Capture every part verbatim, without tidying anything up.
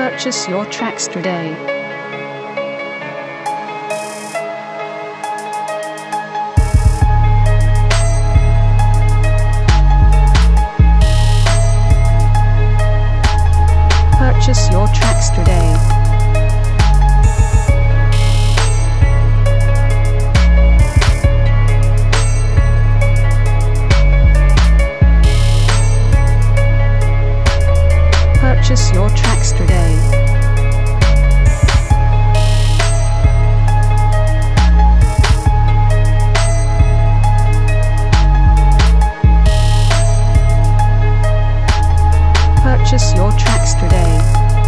Purchase your tracks today. Purchase your tracks today. Purchase your tracks today. Purchase your tracks today.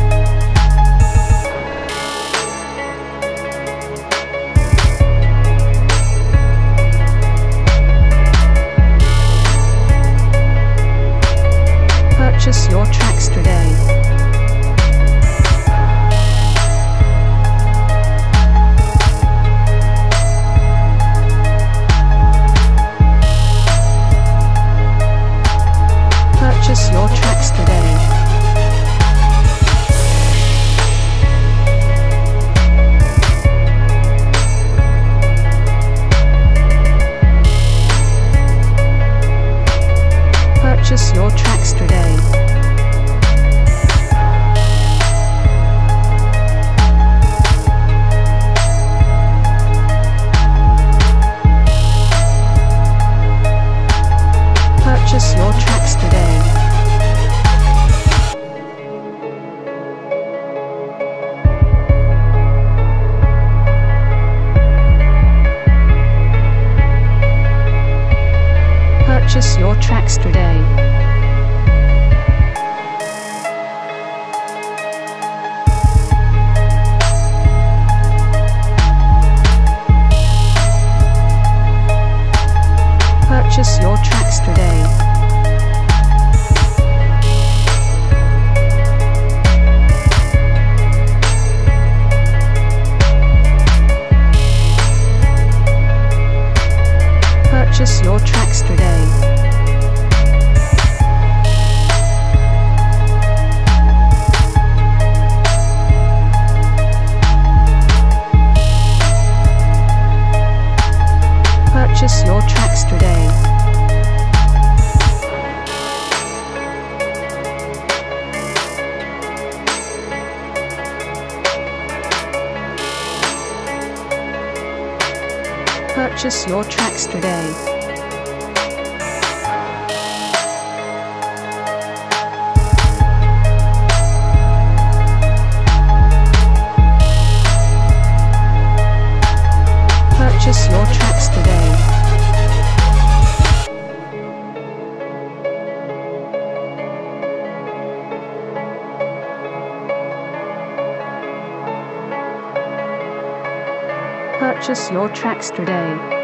Purchase your tracks today. Purchase your tracks today. Purchase your tracks today. Purchase your tracks today. Purchase your tracks today. Purchase your tracks today. Purchase your tracks today. Purchase your tracks today. Purchase your tracks today. Purchase your tracks today. Purchase your tracks today.